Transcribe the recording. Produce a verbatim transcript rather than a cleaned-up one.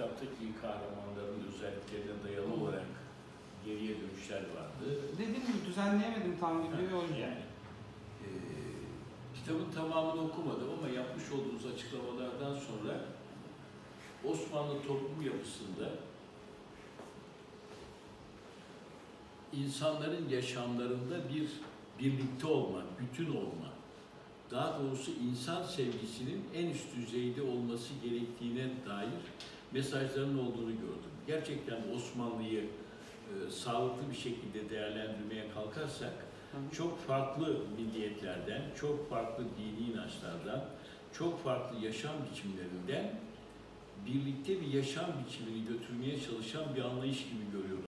kitaptaki kahramanların özelliklerine dayalı olarak geriye dönüşler vardı. Dediğim gibi düzenleyemedim tam videoyu o yüzden. Yani, e, kitabın tamamını okumadım ama yapmış olduğunuz açıklamalardan sonra Osmanlı toplum yapısında insanların yaşamlarında bir birlikte olma, bütün olma, daha doğrusu insan sevgisinin en üst düzeyde olması gerektiğine dair mesajların olduğunu gördüm. Gerçekten Osmanlı'yı e, sağlıklı bir şekilde değerlendirmeye kalkarsak, çok farklı milliyetlerden, çok farklı dini inançlardan, çok farklı yaşam biçimlerinden birlikte bir yaşam biçimini götürmeye çalışan bir anlayış gibi görüyorum